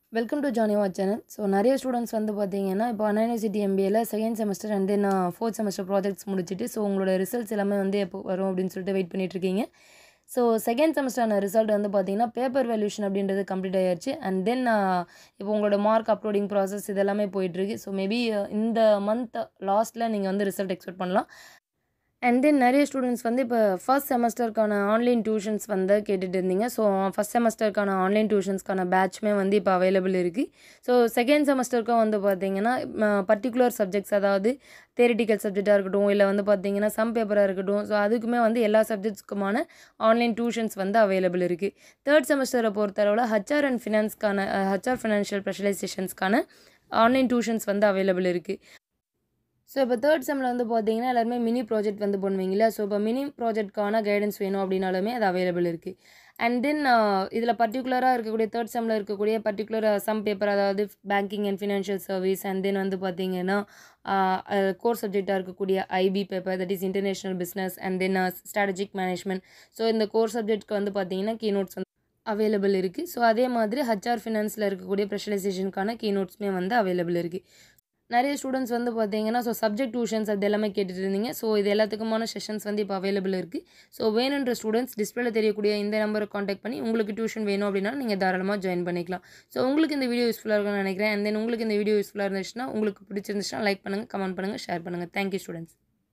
Welcome to Johnny what channel. So நிறைய students வந்து பார்த்தீங்கன்னா இப்போ அண்ணா யூனிவர்சிட்டி எம்பிஏல second semester and then fourth semester projects முடிச்சுட்டு ஸோ உங்களோட ரிசல்ட்ஸ் எல்லாமே வந்து எப்போ வரும் அப்படின்னு சொல்லிட்டு வெயிட் பண்ணிட்டுருக்கீங்க. ஸோ செகண்ட் செமஸ்டரான ரிசல்ட் வந்து பார்த்தீங்கன்னா பேப்பர் வேல்யூஷன் அப்படின்றது கம்ப்ளீட் ஆயாச்சு. அண்ட் தென் இப்போ உங்களோட மார்க் அப்லோடிங் ப்ராசஸ் இதெல்லாமே போயிட்டுருக்கு. ஸோ மேபி இந்த மந்த் லாஸ்ட்டில் நீங்கள் வந்து ரிசல்ட் எக்ஸ்பெக்ட் பண்ணலாம். அண்ட் தென் நிறைய ஸ்டூடெண்ட்ஸ் வந்து இப்போ ஃபர்ஸ்ட் செமஸ்டருக்கான ஆன்லைன் டியூஷன்ஸ் வந்து கேட்டுட்டு இருந்தீங்க. ஸோ ஃபஸ்ட் செமஸ்டருக்கான ஆன்லைன் டியூஷன்ஸ்க்கான பேட்ச்மே வந்து இப்போ அவைலபிள் இருக்குது. ஸோ செகண்ட் செமஸ்டருக்கும் வந்து பார்த்தீங்கன்னா பர்டிகுலர் சப்ஜெக்ட்ஸ், அதாவது தியரிட்டிக்கல் சப்ஜெக்டாக இருக்கட்டும், இல்லை வந்து பார்த்தீங்கன்னா சம் பேப்பராக இருக்கட்டும், ஸோ அதுக்குமே வந்து எல்லா சப்ஜெக்ட்ஸ்க்குமான ஆன்லைன் டியூஷன்ஸ் வந்து அவைலபிள் இருக்குது. தேர்ட் செமஸ்டரை பொறுத்தளவில் ஹச்ஆர் அண்ட் ஃபினான்ஸ்க்கான ஹச்ஆர் ஃபினான்ஷியல் ஸ்பெஷலைசேஷன்ஸ்க்கான ஆன்லைன் டியூஷன்ஸ் வந்து அவைலபிள் இருக்குது. ஸோ இப்போ தேர்ட் செம்மில் வந்து பார்த்தீங்கன்னா எல்லாருமே மினி ப்ராஜெக்ட் வந்து பண்ணுவீங்களா? ஸோ இப்போ மினி ப்ராஜெக்ட்கான கைடன்ஸ் வேணும் அப்படின்னாலுமே அது அவைலபிள் இருக்குது. அண்ட் தென் இதில் பர்டிகுலராக இருக்கக்கூடிய தேர்ட் செம்மில் இருக்கக்கூடிய பர்டிகுலர் சம் பேப்பர், அதாவது banking and financial service, and then வந்து பார்த்தீங்கன்னா கோர் சப்ஜெக்டாக இருக்கக்கூடிய IP paper, that is international business, and then strategic management. So இந்த கோர் சப்ஜெக்ட்க்கு வந்து பார்த்தீங்கன்னா கீநோட்ஸ் வந்து அவைலபிள் இருக்குது. ஸோ அதே மாதிரி ஹச்ஆர் ஃபினான்ஸில் இருக்கக்கூடிய ஸ்பெஷலைசேஷனுக்கான கீநோட்ஸுமே வந்து அவைலபிள் இருக்குது. நிறைய ஸ்டூடெண்ட்ஸ் வந்து பார்த்தீங்கன்னா ஸோ சப்ஜெக்ட் டியூஷன்ஸ் அது எல்லாமே கேட்டுட்டு இருந்தீங்க. ஸோ இது எல்லாத்துக்குமான செஷன்ஸ் வந்து இப்போ அவைலபிள் இருக்குது. ஸோ வேணுன்ற ஸ்டூடெண்ட்ஸ் டிஸ்பிளேல தெரியக்கூடிய இந்த நம்பரை காண்டாக்ட் பண்ணி உங்களுக்கு டியூஷன் வேணும் அப்படின்னா நீங்கள் தாராளமாக ஜாயின் பண்ணிக்கலாம். ஸோ உங்களுக்கு இந்த வீடியோ யூஸ்ஃபுல்லாக இருக்கும்னு நினைக்கிறேன். அண்ட் தென் உங்களுக்கு இந்த வீடியோ யூஸ்ஃபுல்லாக இருந்துச்சுன்னா, உங்களுக்கு பிடிச்சிருந்துச்சுன்னா லைக் பண்ணுங்கள், கமெண்ட் பண்ணுங்கள், ஷேர் பண்ணுங்கள். Thank you students.